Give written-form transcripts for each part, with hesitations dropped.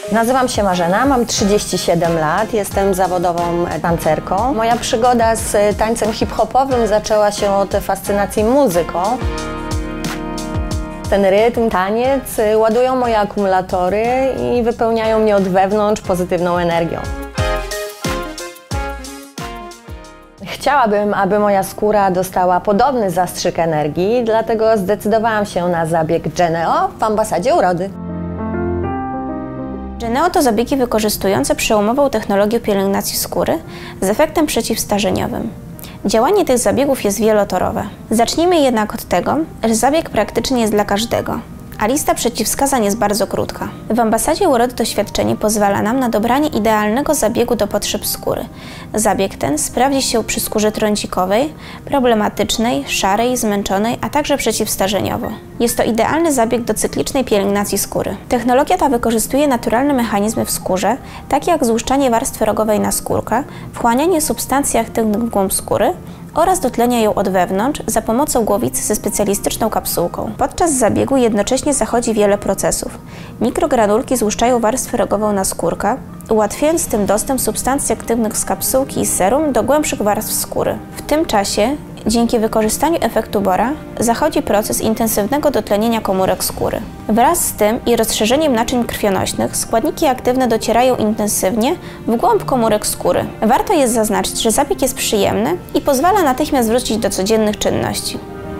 Nazywam się Marzena, mam 37 lat, jestem zawodową tancerką. Moja przygoda z tańcem hip-hopowym zaczęła się od fascynacji muzyką. Ten rytm, taniec ładują moje akumulatory i wypełniają mnie od wewnątrz pozytywną energią. Chciałabym, aby moja skóra dostała podobny zastrzyk energii, dlatego zdecydowałam się na zabieg Geneo w ambasadzie urody. Geneo to zabiegi wykorzystujące przełomową technologię pielęgnacji skóry z efektem przeciwstarzeniowym. Działanie tych zabiegów jest wielotorowe. Zacznijmy jednak od tego, że zabieg praktycznie jest dla każdego, a lista przeciwwskazań jest bardzo krótka. W ambasadzie urody doświadczenie pozwala nam na dobranie idealnego zabiegu do potrzeb skóry. Zabieg ten sprawdzi się przy skórze trądzikowej, problematycznej, szarej, zmęczonej, a także przeciwstarzeniowo. Jest to idealny zabieg do cyklicznej pielęgnacji skóry. Technologia ta wykorzystuje naturalne mechanizmy w skórze, takie jak złuszczanie warstwy rogowej naskórka, wchłanianie substancji aktywnych w głąb skóry oraz dotlenia ją od wewnątrz za pomocą głowicy ze specjalistyczną kapsułką. Podczas zabiegu jednocześnie zachodzi wiele procesów. Mikrogranulki złuszczają warstwę rogową naskórka, ułatwiając tym dostęp substancji aktywnych z kapsułki i serum do głębszych warstw skóry. W tym czasie, dzięki wykorzystaniu efektu Bora, zachodzi proces intensywnego dotlenienia komórek skóry. Wraz z tym i rozszerzeniem naczyń krwionośnych składniki aktywne docierają intensywnie w głąb komórek skóry. Warto jest zaznaczyć, że zabieg jest przyjemny i pozwala natychmiast wrócić do codziennych czynności.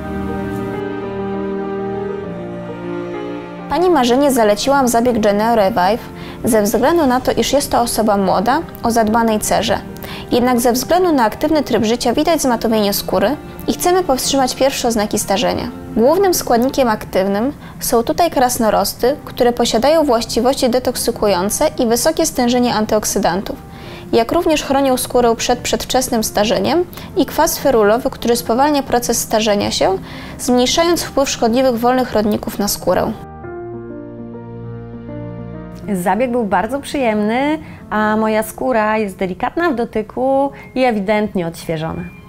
Pani Marzenie zaleciłam zabieg Geneo Revive ze względu na to, iż jest to osoba młoda o zadbanej cerze. Jednak ze względu na aktywny tryb życia widać zmatowienie skóry i chcemy powstrzymać pierwsze oznaki starzenia. Głównym składnikiem aktywnym są tutaj krasnorosty, które posiadają właściwości detoksykujące i wysokie stężenie antyoksydantów, jak również chronią skórę przed przedwczesnym starzeniem, i kwas ferulowy, który spowalnia proces starzenia się, zmniejszając wpływ szkodliwych wolnych rodników na skórę. Zabieg był bardzo przyjemny, a moja skóra jest delikatna w dotyku i ewidentnie odświeżona.